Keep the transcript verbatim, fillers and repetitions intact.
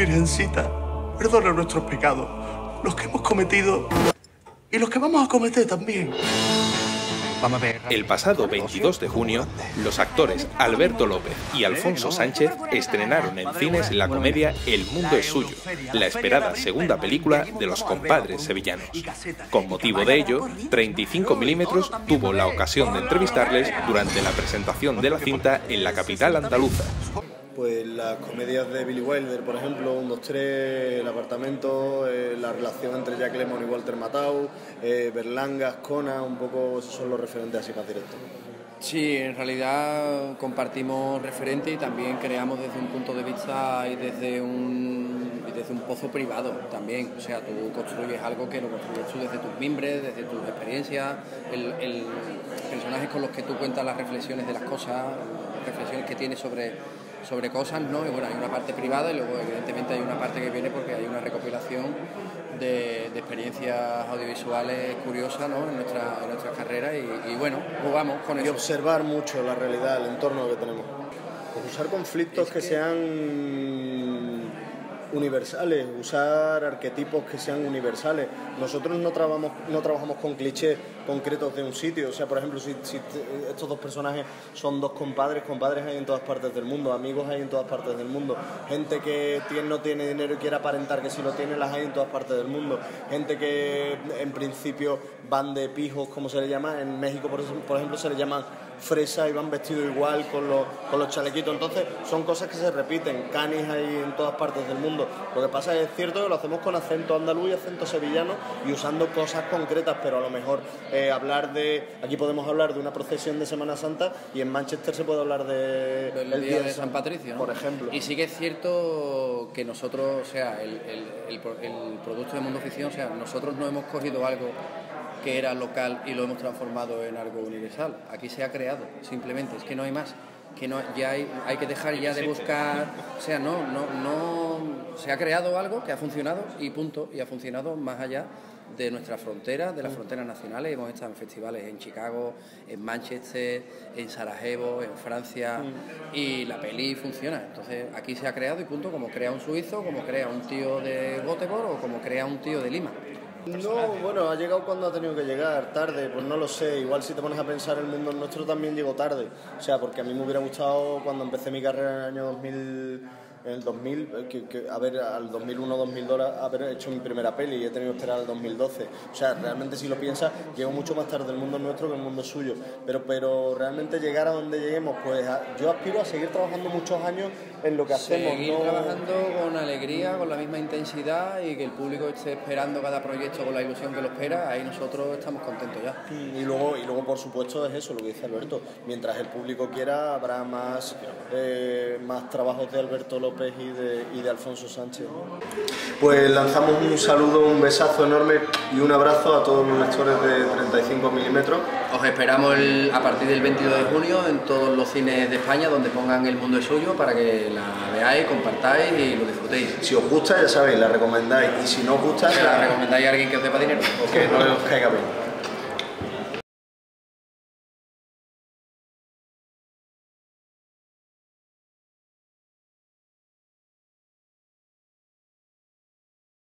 Virgencita, perdona nuestros pecados, los que hemos cometido y los que vamos a cometer también. El pasado veintidós de junio, los actores Alberto López y Alfonso Sánchez estrenaron en cines la comedia El mundo es suyo, la esperada segunda película de los compadres sevillanos. Con motivo de ello, treinta y cinco milímetros tuvo la ocasión de entrevistarles durante la presentación de la cinta en la capital andaluza. Pues las comedias de Billy Wilder, por ejemplo, un, dos, tres, El apartamento, eh, la relación entre Jack Lemmon y Walter Matthau, eh, Berlanga, Ascona, un poco esos son los referentes así más directos. Sí, en realidad compartimos referentes y también creamos desde un punto de vista y desde un, y desde un pozo privado también. O sea, tú construyes algo que lo construyes tú desde tus mimbres, desde tus experiencias, el, el personajes con los que tú cuentas las reflexiones de las cosas, reflexiones que tienes sobre... sobre cosas, ¿no? Y bueno, hay una parte privada y luego evidentemente hay una parte que viene porque hay una recopilación de, de experiencias audiovisuales curiosas, ¿no? en, nuestra, en nuestras carreras y, y bueno, jugamos con eso. Y observar mucho la realidad, el entorno que tenemos. Pues usar conflictos es que, que sean universales, usar arquetipos que sean universales. Nosotros no trabajamos, no trabajamos con clichés concretos de un sitio. O sea, por ejemplo, si, si estos dos personajes son dos compadres, compadres hay en todas partes del mundo, amigos hay en todas partes del mundo, gente que tiene, no tiene dinero y quiere aparentar que sí lo tiene, las hay en todas partes del mundo, gente que en principio van de pijos, como se le llama, en México por, por ejemplo se le llaman fresa y van vestidos igual con los, con los chalequitos. Entonces son cosas que se repiten, canis hay en todas partes del mundo. Lo que pasa es, es cierto que lo hacemos con acento andaluz y acento sevillano y usando cosas concretas, pero a lo mejor eh, hablar de, aquí podemos hablar de una procesión de Semana Santa y en Manchester se puede hablar de el, el día, día de San Patricio, ¿no? Por ejemplo. Y sí que es cierto que nosotros, o sea, el, el, el, el producto de Mundo Ficción, o sea, nosotros no hemos cogido algo que era local y lo hemos transformado en algo universal. Aquí se ha creado, simplemente, es que no hay más, que no ya hay, hay que dejar ya de buscar, o sea, no, no, no, se ha creado algo que ha funcionado y punto, y ha funcionado más allá de nuestras fronteras, de las fronteras nacionales. Hemos estado en festivales en Chicago, en Manchester, en Sarajevo, en Francia, mm. y la peli funciona. Entonces aquí se ha creado y punto, como crea un suizo, como crea un tío de Göteborg o como crea un tío de Lima. No, bueno, ha llegado cuando ha tenido que llegar, tarde, pues no lo sé. Igual si te pones a pensar, el mundo nuestro también llegó tarde. O sea, porque a mí me hubiera gustado cuando empecé mi carrera en el año dos mil, en el dos mil, que, que, a ver, al dos mil uno dos mil dos haber hecho mi primera peli y he tenido que esperar al dos mil doce. O sea, realmente si lo piensas, llegó mucho más tarde el mundo nuestro que el mundo suyo. Pero, pero realmente llegar a donde lleguemos, pues a, yo aspiro a seguir trabajando muchos años en lo que hacemos. Seguir ¿no? trabajando con alegría, con la misma intensidad y que el público esté esperando cada proyecto con la ilusión que lo espera, ahí nosotros estamos contentos ya. Y luego, y luego por supuesto, es eso lo que dice Alberto. Mientras el público quiera, habrá más, eh, más trabajos de Alberto López y de, y de Alfonso Sánchez. Pues lanzamos un saludo, un besazo enorme y un abrazo a todos los lectores de treinta y cinco milímetros. Os esperamos el, a partir del veintidós de junio en todos los cines de España donde pongan El mundo es suyo para que la veáis, compartáis y lo disfrutéis. Si os gusta, ya sabéis, la recomendáis, y si no os gusta, la recomendáis a alguien que os dé para dinero. Que no os caiga bien.